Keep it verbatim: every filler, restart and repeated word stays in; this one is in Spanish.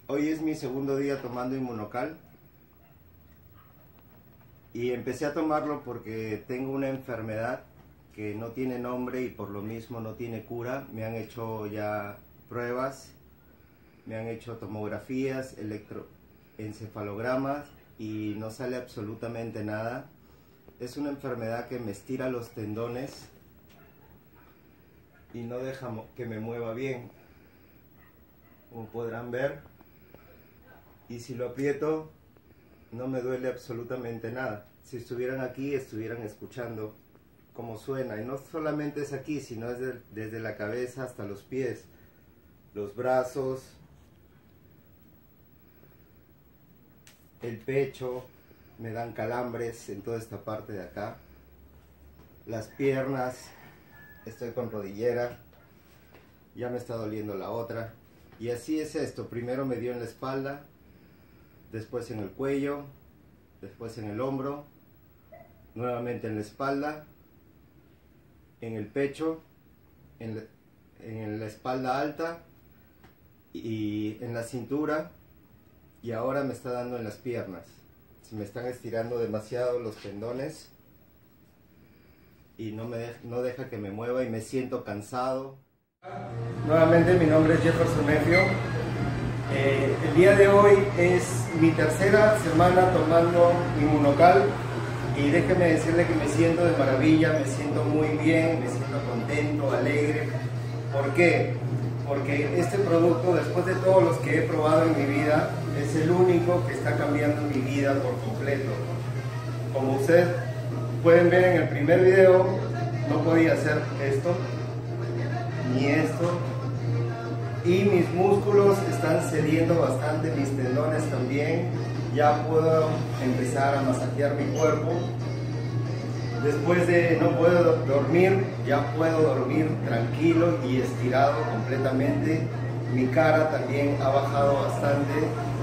Hoy es mi segundo día tomando Inmunocal y empecé a tomarlo porque tengo una enfermedad que no tiene nombre y por lo mismo no tiene cura. Me han hecho ya pruebas, me han hecho tomografías, electroencefalogramas y no sale absolutamente nada. Es una enfermedad que me estira los tendones y no deja que me mueva bien, como podrán ver. Y si lo aprieto, no me duele absolutamente nada. Si estuvieran aquí, estuvieran escuchando cómo suena. Y no solamente es aquí, sino es de, desde la cabeza hasta los pies, los brazos, el pecho. Me dan calambres en toda esta parte de acá. Las piernas, estoy con rodillera, ya me está doliendo la otra. Y así es esto, primero me dio en la espalda, después en el cuello, después en el hombro, nuevamente en la espalda, en el pecho, en la, en la espalda alta y en la cintura, y ahora me está dando en las piernas. Se me están estirando demasiado los tendones y no, me de, no deja que me mueva y me siento cansado. Nuevamente mi nombre es Jefferson Mefio. Eh, el día de hoy es mi tercera semana tomando Inmunocal y déjeme decirle que me siento de maravilla, me siento muy bien, me siento contento, alegre. ¿Por qué? Porque este producto, después de todos los que he probado en mi vida, es el único que está cambiando mi vida por completo. Como ustedes pueden ver en el primer video, no podía hacer esto, ni esto, y mis músculos están cediendo bastante, mis tendones también. Ya puedo empezar a masajear mi cuerpo. Después de no puedo dormir, ya puedo dormir tranquilo y estirado completamente. Mi cara también ha bajado bastante.